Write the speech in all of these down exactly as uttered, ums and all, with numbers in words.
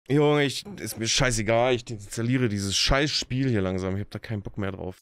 Junge, ich, ist mir scheißegal, ich installiere dieses scheiß Spiel hier langsam. Ich hab da keinen Bock mehr drauf.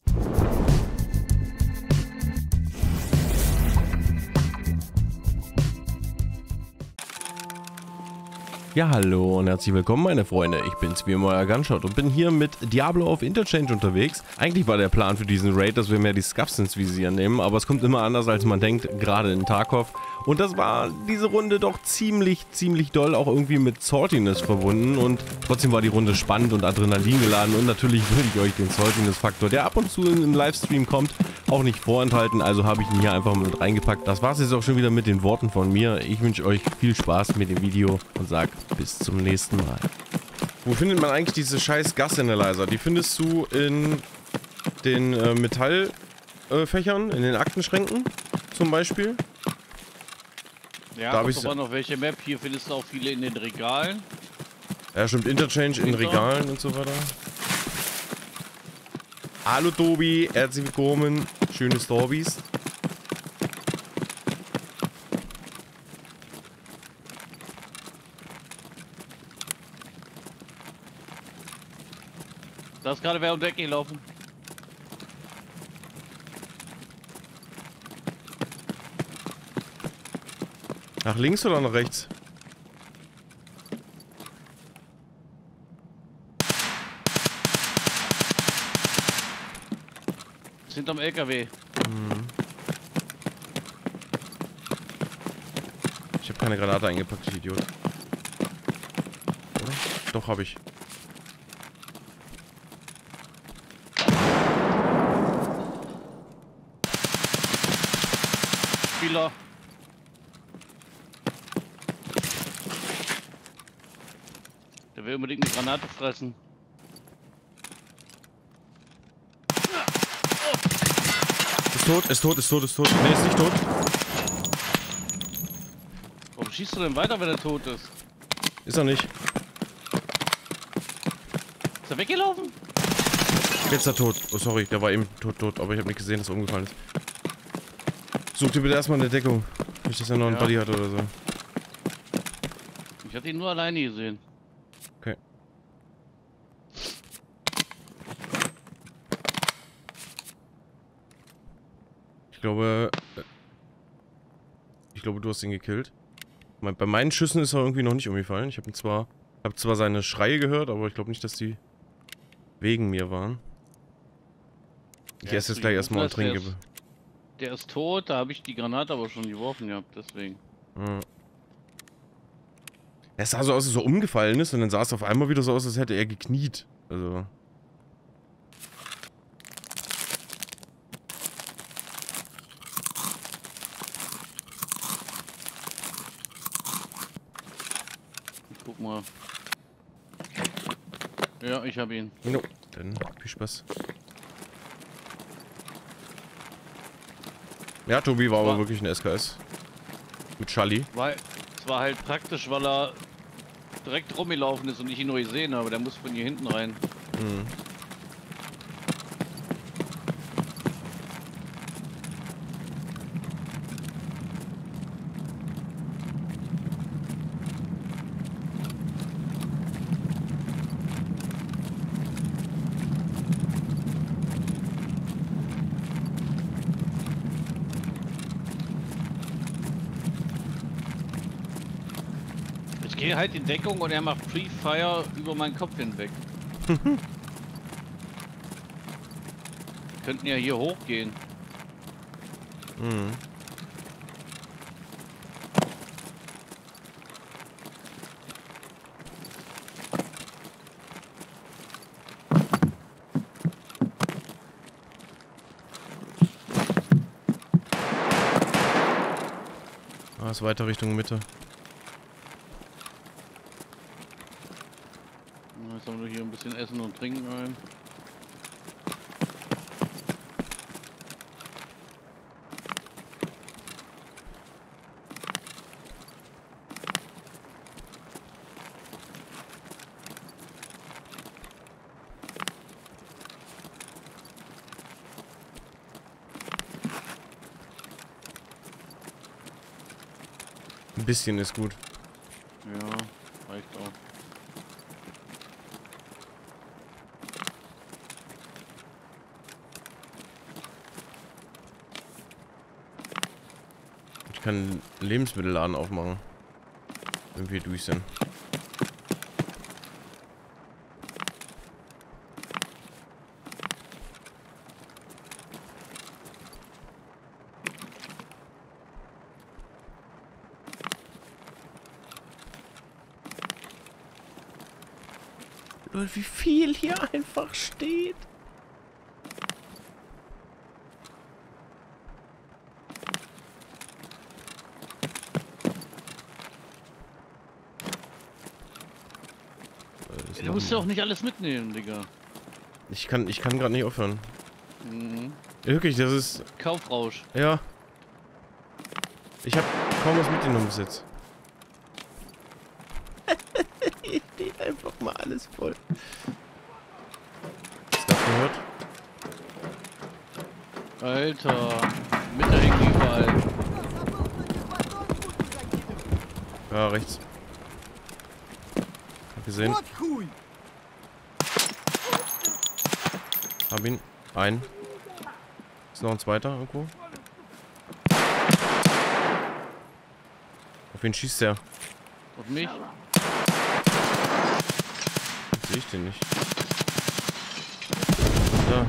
Ja, hallo und herzlich willkommen, meine Freunde. Ich bin's wie immer, euer Gunshot und bin hier mit Diablo auf Interchange unterwegs. Eigentlich war der Plan für diesen Raid, dass wir mehr die Scuffs ins Visier nehmen, aber es kommt immer anders, als man denkt, gerade in Tarkov. Und das war diese Runde doch ziemlich, ziemlich doll, auch irgendwie mit Saltiness verbunden. Und trotzdem war die Runde spannend und Adrenalin geladen. Und natürlich will ich euch den Saltiness-Faktor, der ab und zu im Livestream kommt, auch nicht vorenthalten. Also habe ich ihn hier einfach mal mit reingepackt. Das war es jetzt auch schon wieder mit den Worten von mir. Ich wünsche euch viel Spaß mit dem Video und sag bis zum nächsten Mal. Wo findet man eigentlich diese scheiß Gas-Analyzer? Die findest du in den äh, Metallfächern, äh, in den Aktenschränken zum Beispiel. Ja, da kommt aber noch welche Map. Hier findest du auch viele in den Regalen. Ja, stimmt, Interchange in Regalen und so weiter. Hallo Tobi, herzlich willkommen. Schöne Stories. Da ist gerade wer um Deck gelaufen. Nach links oder nach rechts? Ist hinterm L K W. Hm. Ich habe keine Granate eingepackt, ich Idiot. Oder? Doch, habe ich. Spieler. Der will unbedingt eine Granate fressen. Ist tot, ist tot, ist tot, ist tot. Ne, ist nicht tot. Warum schießt du denn weiter, wenn er tot ist? Ist er nicht. Ist er weggelaufen? Jetzt ist er tot. Oh, sorry, der war eben tot, tot. Aber ich habe nicht gesehen, dass er umgefallen ist. Such dir bitte erstmal eine Deckung. Nicht, dass er noch einen Ja. Buddy hat oder so. Ich hatte ihn nur alleine gesehen. Okay. Ich glaube... Ich glaube, du hast ihn gekillt. Bei meinen Schüssen ist er irgendwie noch nicht umgefallen. Ich habe ihn zwar... habe zwar seine Schreie gehört, aber ich glaube nicht, dass die wegen mir waren. Ich Ja, esse jetzt zu gleich Jubel erstmal und ist der trinke. ist- Der ist tot, da habe ich die Granate aber schon geworfen gehabt, deswegen. Ja. Es sah so aus, als er umgefallen ist und dann sah es auf einmal wieder so aus, als hätte er gekniet. Also... Ich guck mal. Ja, ich habe ihn. No. Dann viel Spaß. Ja, Tobi war aber War- wirklich ein S K S. Mit Charlie. Weil es war halt praktisch, weil er direkt rumgelaufen ist und ich ihn nur gesehen habe. Der muss von hier hinten rein. Hm. Ich gehe halt in Deckung und er macht Free Fire über meinen Kopf hinweg. Könnten ja hier hochgehen. Hm. Ah, ist weiter Richtung Mitte. Jetzt haben wir hier ein bisschen Essen und Trinken rein. Ein bisschen ist gut. Ja, reicht auch. kann einen Lebensmittelladen aufmachen. Wenn wir durch sind. Wie viel hier einfach steht. Du musst ja auch nicht alles mitnehmen, Digga. Ich kann, ich kann gerade nicht aufhören. Mhm. Ja, wirklich, das ist... Kaufrausch. Ja. Ich habe kaum was mitgenommen bis jetzt. Hier steht einfach mal alles voll. Hast du das gehört? Alter. Mit der hängt überall. Ja, rechts. Hab gesehen. Hab ihn. Ein. Ist noch ein zweiter irgendwo? Auf wen schießt der? Auf mich? Sehe ich den nicht. Da.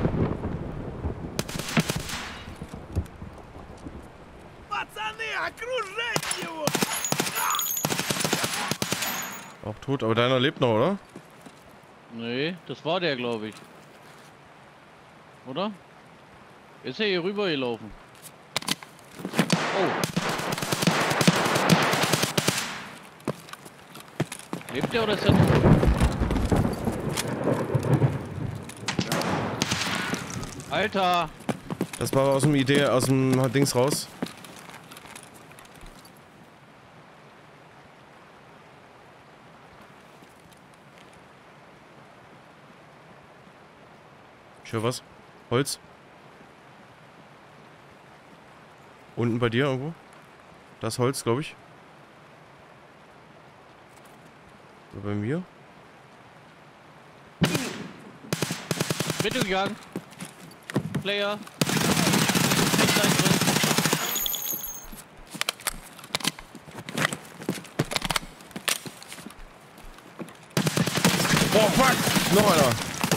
Auch tot, aber deiner lebt noch, oder? Nee, das war der, glaube ich. Oder? Ist er hier rüber gelaufen? Oh. Lebt der oder ist er tot? Alter! Das war aus dem Idee, aus dem Dings raus. Ich höre was. Holz. Unten bei dir irgendwo. Das Holz, glaube ich. Oder bei mir. Mittelgang. Player. Nicht sein drin. Boah, fuck! Noch einer.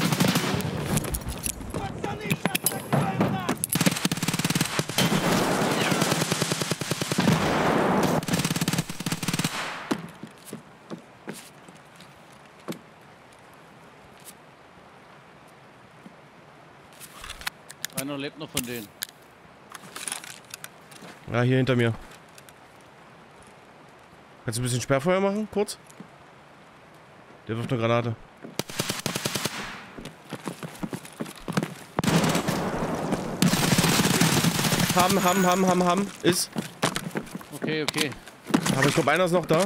Einer lebt noch von denen. Ja, hier hinter mir. Kannst du ein bisschen Sperrfeuer machen, kurz? Der wirft eine Granate. Haben, haben, haben, haben, haben. Ist. Okay, okay. Aber ich glaube, einer ist noch da.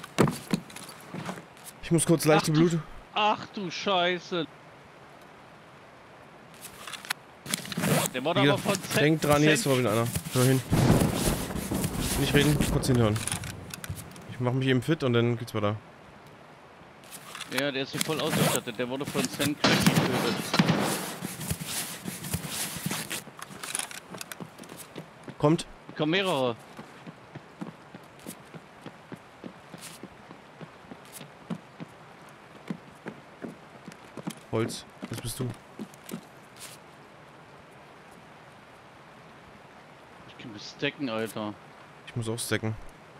Ich muss kurz leichte Ach, du- Blute. Ach du Scheiße. Der war Hier, aber von Z. denk dran, hier ist Z- vorhin einer. Hör hin. Nicht reden, kurz hinhören. Ich mach mich eben fit und dann geht's weiter. Ja, der ist hier voll ausgestattet. Der wurde von Zen Crack getötet. Kommt. Kommen mehrere. Holz. Das bist du. Ich kann mich stacken, Alter. Ich muss auch stacken.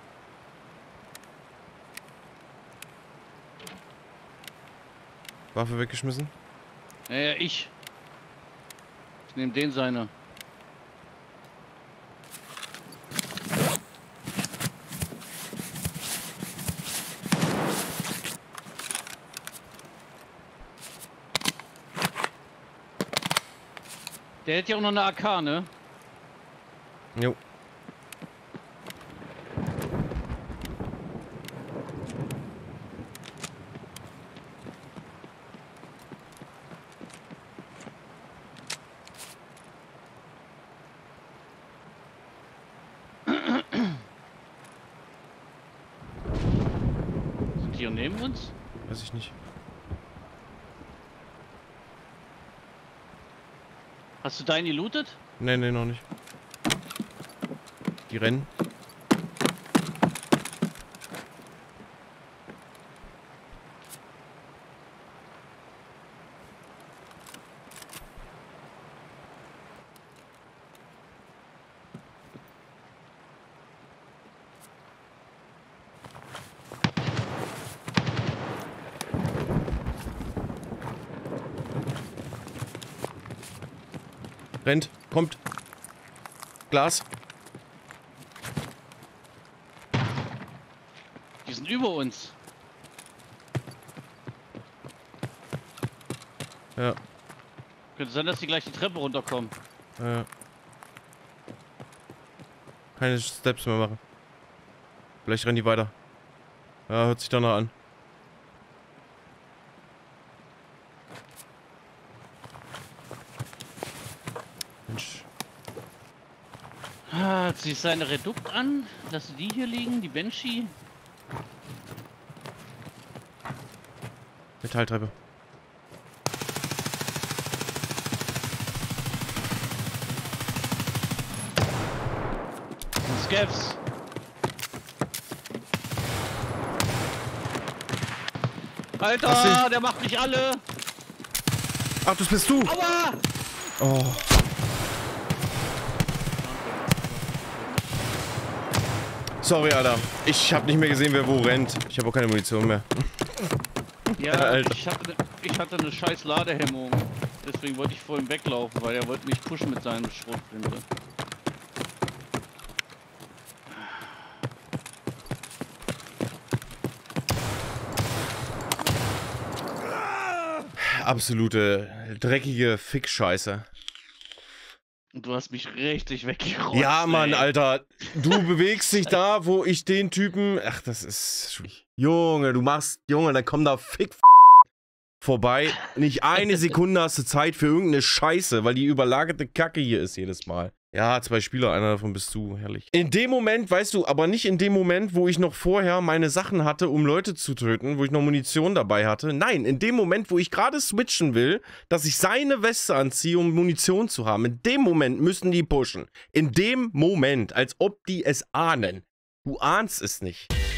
Waffe weggeschmissen. Ja, ja, ich. Ich nehme den seine. Der hätte ja auch noch eine A K, ne? Jo. Sind die hier neben uns? Weiß ich nicht. Hast du deinen gelootet? Nee, nee, noch nicht. Die rennen. Rennt. Kommt. Glas. Die sind über uns. Ja. Könnte sein, dass die gleich die Treppe runterkommen. Ja. Keine Steps mehr machen. Vielleicht rennen die weiter. Ja, hört sich danach an. Mensch. Ah, zieh seine Redukt an. Lass die hier liegen, die Banshee. Metalltreppe. Scavs. Alter, der macht mich alle. Ach, das bist du. Aua! Oh. Sorry, Alter. Ich hab nicht mehr gesehen, wer wo rennt. Ich habe auch keine Munition mehr. Ja, Alter. ich hatte, ich hatte eine scheiß Ladehemmung. Deswegen wollte ich vor ihm weglaufen, weil er wollte mich pushen mit seinem Schrotflinte. Absolute dreckige Fick-Scheiße. Und du hast mich richtig weggerotzt. Ja, Mann, ey. Alter. Du bewegst dich da, wo ich den Typen... Ach, das ist... Junge, du machst... Junge, dann komm da Fick vorbei. Nicht eine Sekunde hast du Zeit für irgendeine Scheiße, weil die überlagerte Kacke hier ist jedes Mal. Ja, zwei Spieler, einer davon bist du, herrlich. In dem Moment, weißt du, aber nicht in dem Moment, wo ich noch vorher meine Sachen hatte, um Leute zu töten, wo ich noch Munition dabei hatte. Nein, in dem Moment, wo ich gerade switchen will, dass ich seine Weste anziehe, um Munition zu haben. In dem Moment müssen die pushen. In dem Moment, als ob die es ahnen. Du ahnst es nicht.